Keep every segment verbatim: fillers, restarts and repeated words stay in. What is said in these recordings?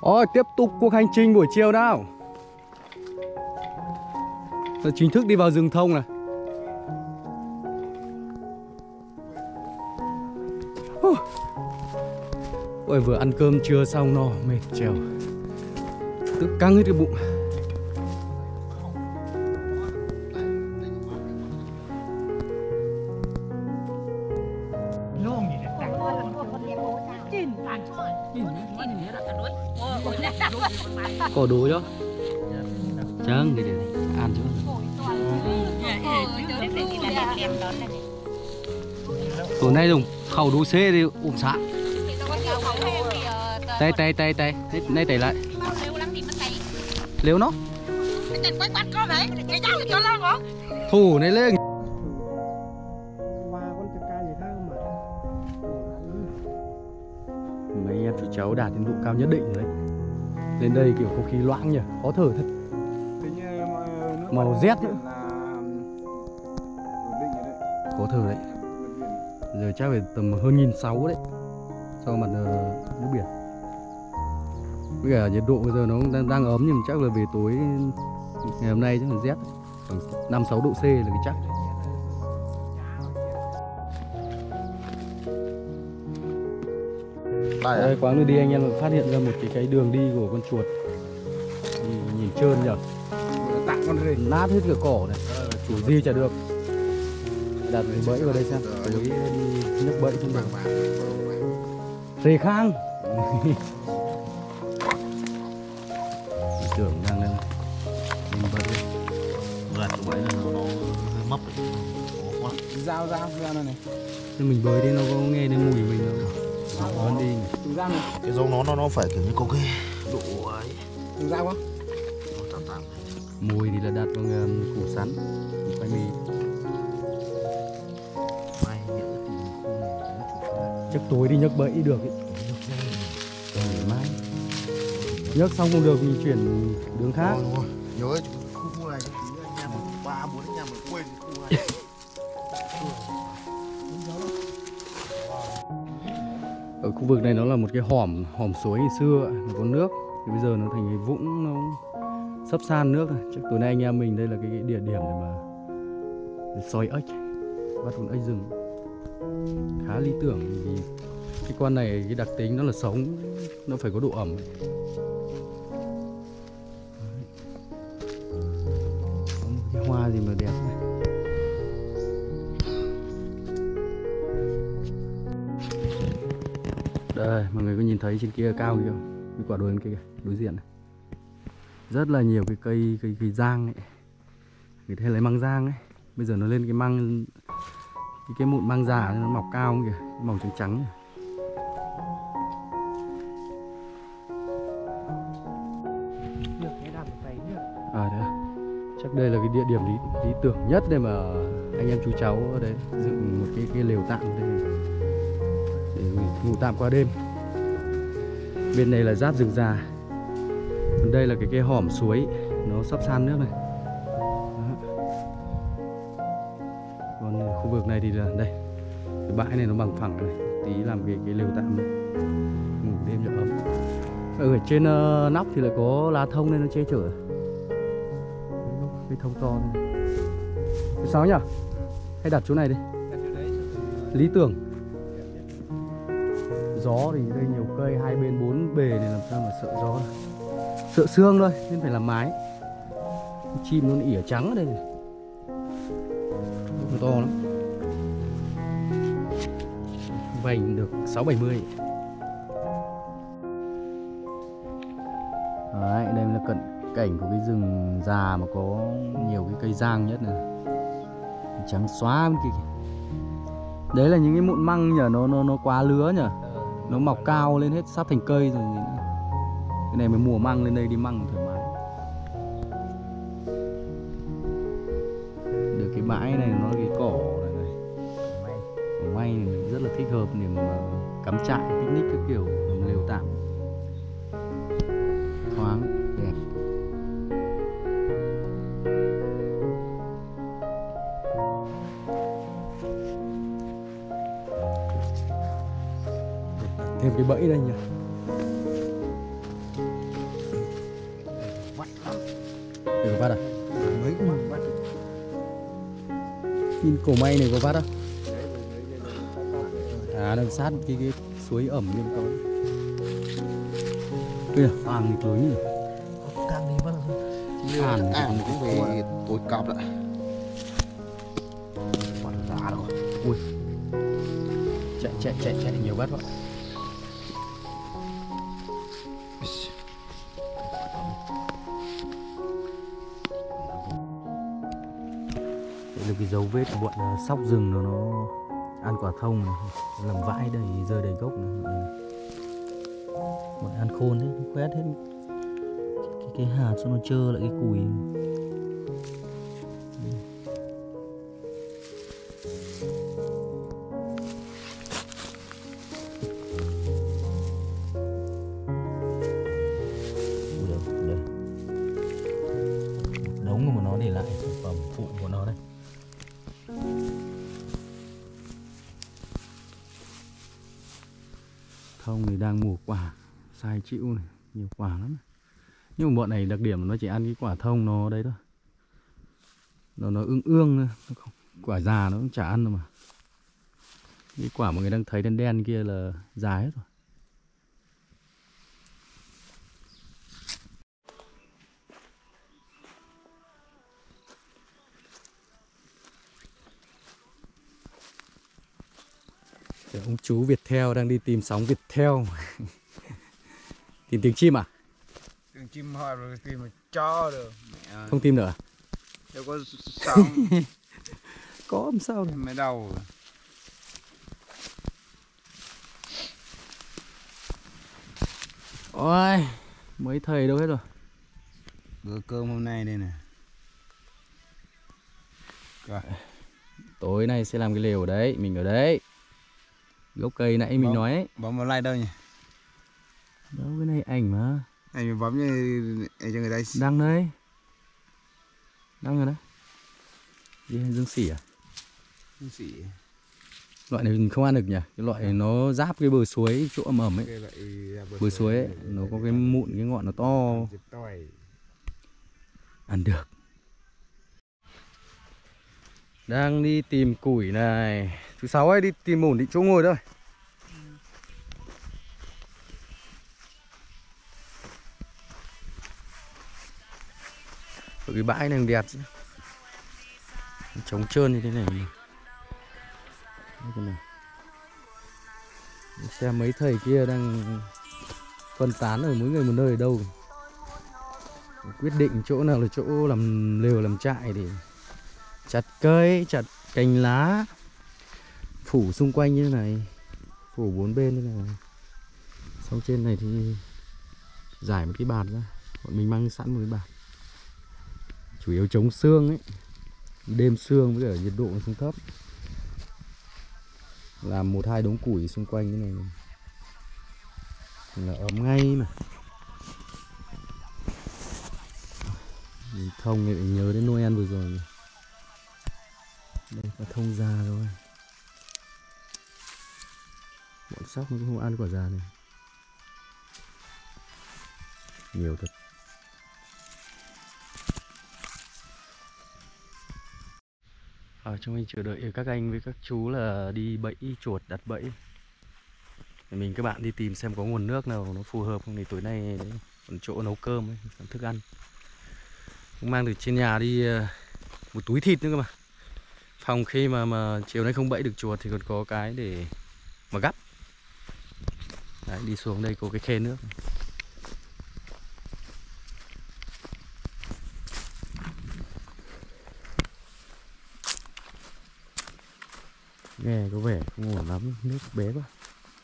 Ôi, tiếp tục cuộc hành trình buổi chiều nào. Rồi chính thức đi vào rừng thông này. Ôi, vừa ăn cơm trưa xong no, mệt trèo. Tức căng hết cái bụng. Có đồ chứ? Chẳng để để ăn chứ. Tối nay dùng khẩu đồ xê thì ủng xã. Tay tay tay tay, nay tay lại. Liếu nó. Thủ này lên. Mấy anh em chú cháu đạt đến độ cao nhất định đấy. Lên đây kiểu không khí loãng nhỉ, khó thở thật. Màu rét nữa. Khó thở đấy. Giờ chắc phải tầm hơn nghìn sáu đấy. So mặt nước biển. Với cả nhiệt độ bây giờ nó đang, đang ấm nhưng chắc là về tối ngày hôm nay chắc là rét. Khoảng năm sáu độ C là cái chắc. Đây, quãng đường đi anh em phát hiện ra một cái cái đường đi của con chuột. Nhìn, nhìn trơn nhở. Nát hết cả cỏ này. Chủ gì chả được. Đặt cái bẫy vào đây xem. Tối đi nhấc bẫy trên đường. Rề khang. Tưởng đang lên mình bẫy. Gạt cái bẫy này nó, nó mấp đấy. Dao dao dao này này. Nên mình bơi đi nó có nghe đến mùi mình đâu. Nó đi. Dùng dao này. Cái giống nó nó nó phải kiểu như có cái độ ấy. Dùng dao không? Tạm tạm. Mùi thì là đặt vào củ sắn, củ khoai mì. Mai nhỡ thì khu này nó chủ ra. Chắc tối đi nhấc bẫy được ấy. Rồi mai. Nhấc xong không được mình chuyển đường khác. Đúng rồi. Nhớ khu khu này tí anh em ba bốn anh em mà quên cái khu này. Ở khu vực này nó là một cái hòm hòm suối ngày xưa nó có nước, thì bây giờ nó thành cái vũng, nó sấp san nước rồi. Chắc tối nay anh em mình đây là cái, cái địa điểm để mà để soi ếch, bắt con ếch rừng khá lý tưởng vì cái con này cái đặc tính nó là sống, nó phải có độ ẩm. Có một cái hoa gì mà đẹp này. Đây, mọi người có nhìn thấy trên kia cao kìa, cái quả đồi bên kia đối diện này. Rất là nhiều cái cây cây cây giang ấy. Người ta hay lấy măng giang ấy. Bây giờ nó lên cái măng, cái, cái mụn măng già nó mọc cao kìa, màu trắng trắng kìa. À đấy, chắc đây là cái địa điểm lý, lý tưởng nhất để mà anh em chú cháu ở đấy dựng một cái cái lều tạm để, để ngủ tạm qua đêm. Bên này là giáp rừng già. Còn đây là cái cái hòm suối nó sắp san nước này. Đó. Còn khu vực này thì là đây, cái bãi này nó bằng phẳng này, tí làm cái cái lều tạm này. Ngủ đêm cho ấm. Ở trên uh, nóc thì lại có lá thông nên nó che chở. Cái thông to này. Cái sáu nhỉ? Hay đặt chỗ này đi. Lý tưởng. Gió thì đây nhiều cây, hai bên bốn bề này làm sao mà sợ gió này. Sợ sương thôi nên phải làm mái. Chim nó ỉa trắng ở đây này. Nó to lắm. Vành được sáu bảy mươi. Đấy, đây là cận cảnh của cái rừng già mà có nhiều cái cây giang nhất này. Trắng xóa bên kia. Đấy là những cái mụn măng nhờ, nó nó nó quá lứa nhờ. Nó mọc cao lên hết sắp thành cây rồi. Cái này mới mùa măng, lên đây đi măng thoải mái. Được cái bãi này nó cái cỏ này này. Cỏ may này rất là thích hợp để mà cắm trại, picnic các kiểu, làm lều tạm. Thoáng, đẹp. Thêm cái bẫy đây nhỉ. Được bắt à? Mấy cái mà bắt được. Nhìn cổ may này có bắt không? À, đang sát cái, cái suối ẩm bên có. Kìa, vàng nghịch lối nhỉ? Càng đi bắt được. Hàn À, cũng cũng về tối cọp lại. Bắt giá rồi. Ui, chạy chạy chạy chạy nhiều bắt vậy. Đây là cái dấu vết của bọn uh, sóc rừng nó nó ăn quả thông này, làm vãi đầy rơi đầy gốc này. Bọn ăn khôn đấy, nó quét hết cái, cái hạt xong nó trơ lại cái cùi. Ui đâu, đây. Một đống mà nó để lại sản phẩm phụ của nó đây. Thông thì đang mùa quả, sai chịu này, nhiều quả lắm. Nhưng mà bọn này đặc điểm là nó chỉ ăn cái quả thông nó đấy thôi. Nó nó ương ương thôi, nó không, quả già nó cũng chả ăn đâu mà. Cái quả mà người đang thấy đen đen kia là già hết rồi. Để ông chú Viettel đang đi tìm sóng Viettel. Tìm tiếng chim à? Tiếng chim hỏi rồi tìm mà cho được. Mẹ ơi. Không tìm nữa à? Đâu có sóng. Có làm sao này. Mới đầu. Ôi, mấy thầy đâu hết rồi. Bữa cơm hôm nay đây nè. Rồi. Tối nay sẽ làm cái lều ở đấy, mình ở đấy. Gốc cây nãy mình Bấm, nói ấy. bấm vào like đâu nhỉ? Đâu, cái này ảnh mà. Anh bấm như cho người ta. Đăng đấy. Đăng rồi đấy. Gì dương sỉ à? Dương sỉ. Loại này mình không ăn được nhỉ? Cái loại này nó giáp cái bờ suối chỗ ẩm ẩm ấy. Bờ suối ấy, nó có cái mụn, cái ngọn nó to. Ăn được. Đang đi tìm củi này. Thứ sáu ấy đi tìm ổn định chỗ ngồi thôi. Cái bãi này đẹp chứ. Trống trơn như thế này. Đây này. Xem mấy thầy kia đang phân tán ở mỗi người một nơi ở đâu. Quyết định chỗ nào là chỗ làm lều làm trại để chặt cây, chặt cành lá, phủ xung quanh như thế này, phủ bốn bên như thế này. Xong trên này thì giải một cái bạt ra, bọn mình mang sẵn một cái bạt, chủ yếu chống sương ấy, đêm sương với cả nhiệt độ nó xuống thấp, làm một hai đống củi xung quanh như này là ấm ngay mà. Mình thông thì nhớ đến Noel vừa rồi. Đây có thông già rồi. Bọn sóc nó cũng không ăn quả già này. Nhiều thật. Ở trong mình chờ đợi các anh với các chú là đi bẫy chuột, đặt bẫy. Để mình các bạn đi tìm xem có nguồn nước nào nó phù hợp không, thì tối nay đấy còn chỗ nấu cơm ấy, còn thức ăn. Cũng mang từ trên nhà đi một túi thịt nữa cơ mà. Phòng khi mà mà chiều nay không bẫy được chuột thì còn có cái để mà gắp. Đấy, đi xuống đây có cái khe nước. Nghe có vẻ không ổn lắm, nước bé quá.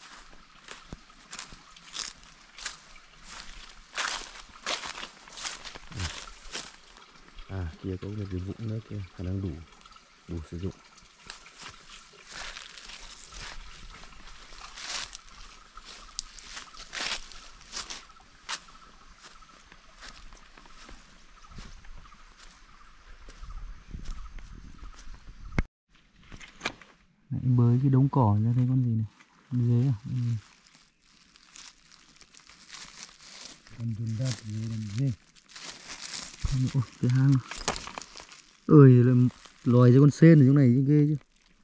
À, kia có một cái vũng nước kia, khả năng đủ, đủ sử dụng. Lại bới cái đống cỏ ra thấy con gì này, con dế à? Con đun đất gì làm gì? Ôi, cái hang ơi là loài ra con sên ở chỗ này ghê chứ.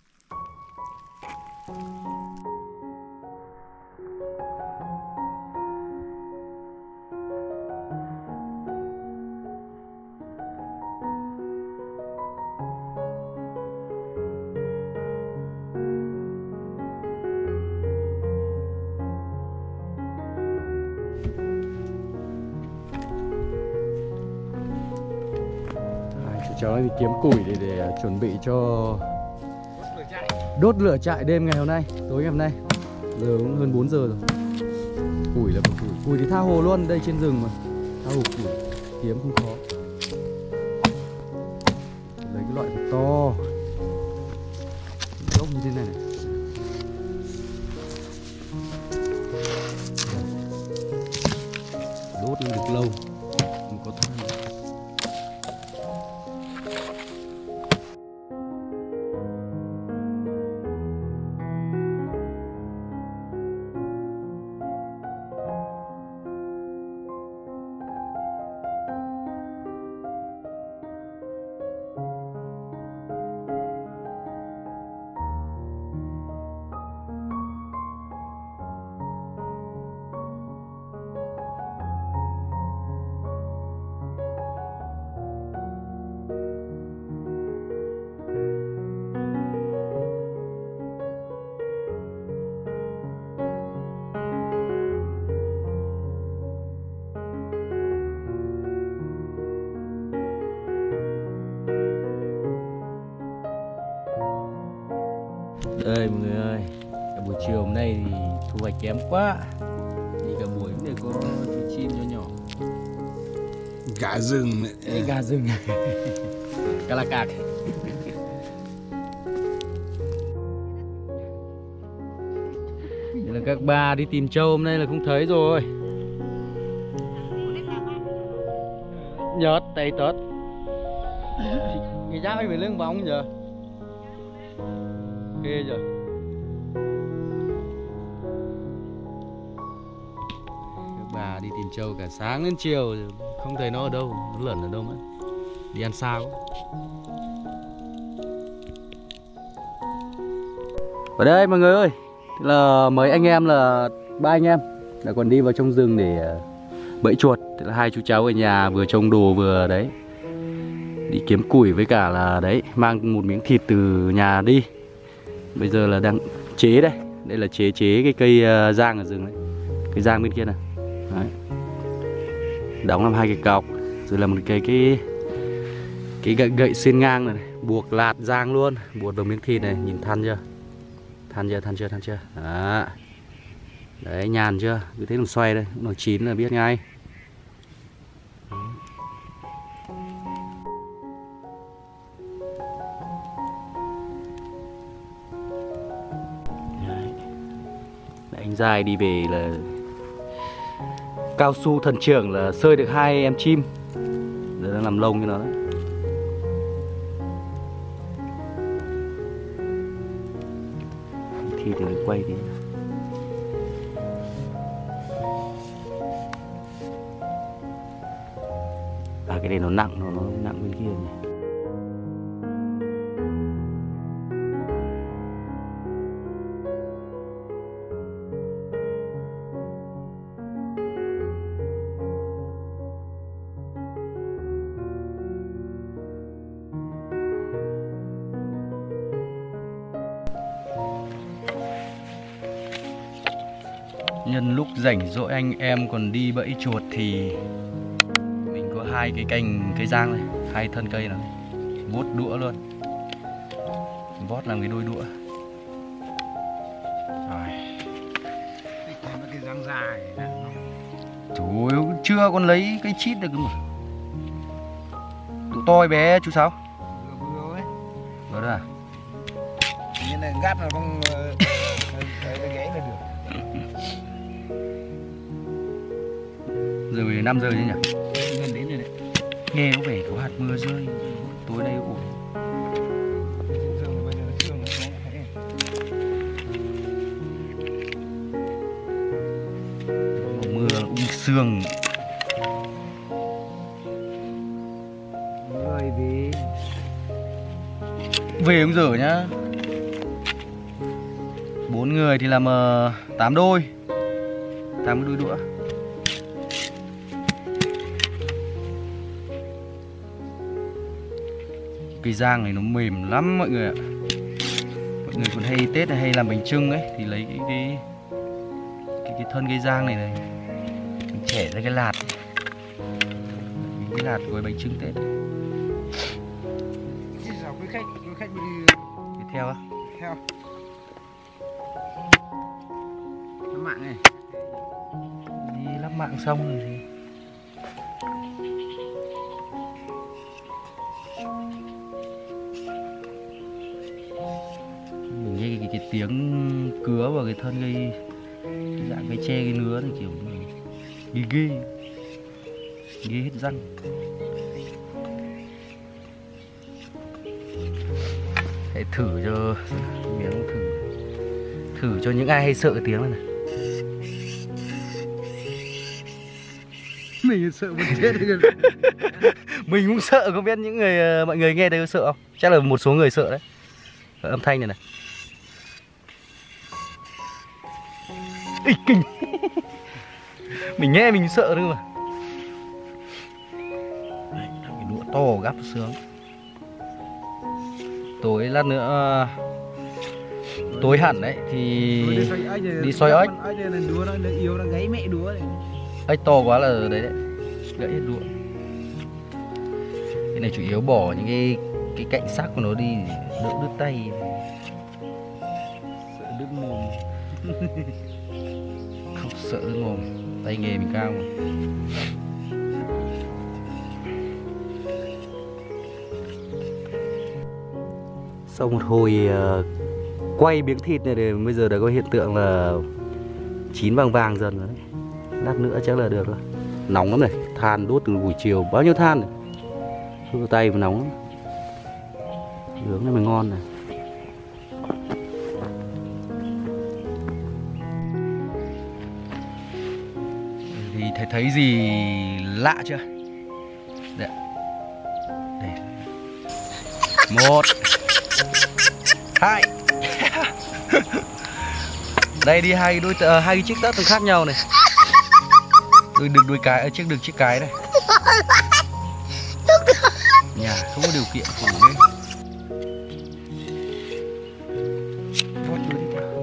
Cháu đi kiếm củi để, để chuẩn bị cho đốt lửa trại đêm ngày hôm nay, tối ngày hôm nay. Giờ cũng hơn bốn giờ rồi. Củi là củi, củi thì tha hồ luôn, đây trên rừng mà. Tha hồ củi, kiếm không khó. Lấy cái loại thật to, gốc như thế này này. Đốt nó được lâu, không có than. Đây mọi người ơi, cả buổi chiều hôm nay thì thu hoạch kém quá. Đi cả buổi cũng để có chú chim nhỏ nhỏ. Gà rừng này. Ê, gà rừng. Cá là cạc. Đây là các bà đi tìm trâu hôm nay là không thấy rồi. Nhớt, tay tớt. Người dám phải lưng bóng giờ. Ghê rồi. Các bà đi tìm trâu cả sáng đến chiều không thấy nó ở đâu, nó lẩn ở đâu mất. Đi ăn sao quá. Ở đây mọi người ơi, là mấy anh em là ba anh em đã còn đi vào trong rừng để bẫy chuột. Thế là hai chú cháu ở nhà vừa trông đồ vừa đấy đi kiếm củi với cả là đấy mang một miếng thịt từ nhà đi. Bây giờ là đang chế đây. Đây là chế chế cái cây uh, giang ở rừng đấy. Cây giang bên kia này. Đấy. Đóng làm hai cái cọc. Rồi là một cái cái cái gậy, gậy xuyên ngang này, này. Buộc lạt giang luôn. Buộc vào miếng thịt này. Nhìn than chưa? Than chưa? Than chưa? Than chưa? Đó. Đấy nhàn chưa? Cứ thế làm xoay đây. Nó chín là biết ngay. Anh dài đi về là cao su thần trưởng là sơi được hai em chim. Giờ đang làm lông cho nó đấy. Thì thì quay đi. À cái này nó nặng, nó, nó nặng bên kia nhỉ. Nhân lúc rảnh rỗi anh em còn đi bẫy chuột thì mình có hai cái cành cây giang này, hai thân cây này, vót đũa luôn, vót làm cái đôi đũa. Rồi. Cái răng dài. Trời ơi, chưa còn lấy cái chít được cơ mà. Tụi to bé chú Sáu. Vừa ấy. Vừa đó à? Như này gắt là không cái gãy là được. Giờ về năm giờ chứ nhỉ? Gần đến rồi đấy. Nghe có vẻ có hạt mưa rơi. Tối nay ổn. Mưa ung sương. về cũng dở nhá. Bốn người thì làm uh, tám đôi, tám đôi đũa. Cây rang này nó mềm lắm mọi người ạ. Mọi người còn hay Tết này hay làm bánh chưng ấy thì lấy cái cái cái, cái thân cây rang này này mình chẻ ra cái lạt, cái lạt gói bánh chưng Tết ấy. Quý khách, quý khách đi Tiếp theo á? theo lắp mạng này. Đi lắp mạng xong rồi thì mình nghe cái, cái, cái tiếng cứa vào cái thân cây, cái dạng cây tre cái nứa này kiểu ghê ghê ghê hết răng. Hãy thử cho miếng thử thử cho những ai hay sợ cái tiếng này này. Mình sợ một chết rồi. Mình cũng sợ, không biết những người mọi người nghe thấy có sợ không? Chắc là một số người sợ đấy. Ở âm thanh này này. Ê, kinh. Mình nghe mình sợ thôi mà. Đây, cái đũa to gắp sướng. Tối lát nữa tối hẳn đấy thì đi xoay ếch. Ếch này là đũa nó yếu, nó gáy mẹ đũa này. Ếch to quá là đấy đấy, gãy hết đũa. Cái này chủ yếu bỏ những cái cái cạnh sắc của nó đi đỡ đứt tay. Sợ đứt mồm. Không sợ đứt mồm, tay nghề mình cao mà. Sau một hồi uh, quay miếng thịt này thì bây giờ đã có hiện tượng là chín vàng vàng dần rồi đấy. Lát nữa chắc là được rồi. Nóng lắm này, than đốt từ buổi chiều bao nhiêu than này. Hư tay mà nóng lắm. Nướng này mới ngon này. Thì thấy thấy gì lạ chưa? Đây. Đây. Một, hai. Đây đi hai đôi uh, hai cái chiếc tất khác nhau này. Đôi được đôi cái, chiếc được chiếc cái này. Nhà không có điều kiện khổ đấy. Vót đôi đi theo.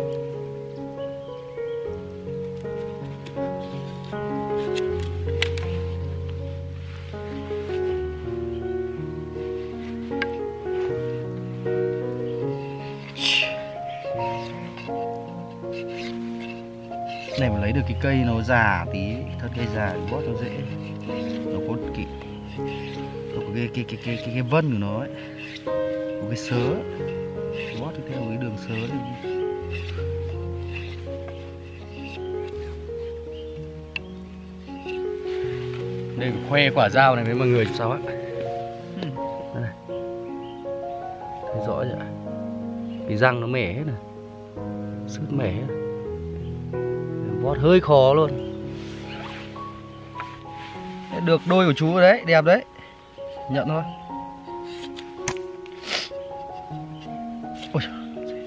Này mà lấy được cái cây nó già tí, thân cây già thì bót nó dễ. Nó có cái có cái cái cái cái cái, cái vân của nó ấy, có cái sớ, bót theo cái đường sớ này. Đây khoe quả dao này với mọi người sao á? Đây này, thấy rõ chưa? Cái răng nó mẻ hết này, sứt mẻ hết. Vót hơi khó luôn. Được đôi của chú rồi đấy, đẹp đấy. Nhận thôi. Ôi trời.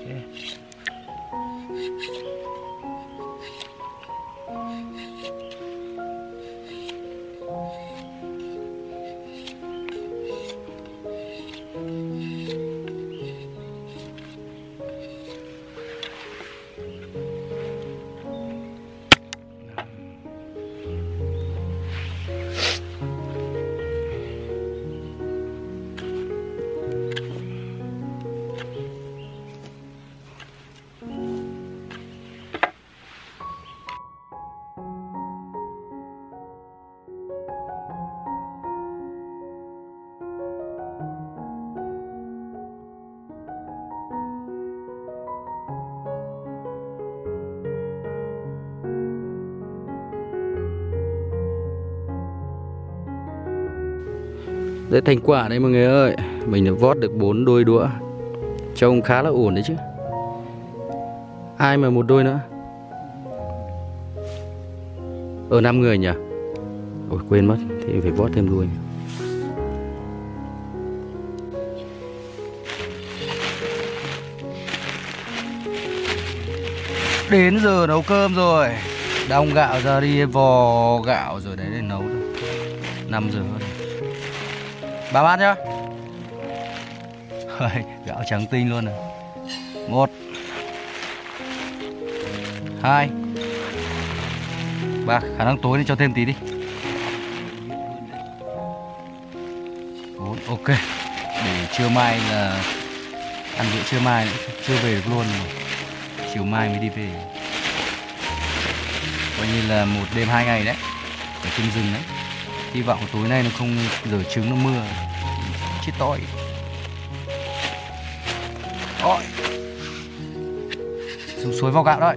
Đấy, thành quả đây mọi người ơi. Mình đã vót được bốn đôi đũa. Trông khá là ổn đấy chứ. Ai mà một đôi nữa? Ở năm người nhỉ? Ôi quên mất, thì phải vót thêm đuôi. đến giờ nấu cơm rồi. Đong gạo ra đi vò gạo rồi đấy để nấu thôi. năm giờ rồi. Ba bát nhá. Gạo trắng tinh luôn này. Một, hai, ba. Khả năng tối nên cho thêm tí đi. Bốn. Ok. Để trưa mai là ăn bữa trưa mai nữa. Chưa về được luôn rồi. Chiều mai mới đi về. Coi như là một đêm hai ngày đấy. Ở trên rừng đấy. Hy vọng tối nay nó không rửa trứng nó mưa. Chết tội. Ôi. Xuống suối vào gạo đấy.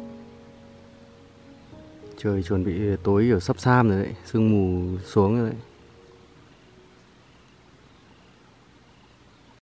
Trời chuẩn bị tối ở sắp sam rồi đấy, sương mù xuống rồi đấy.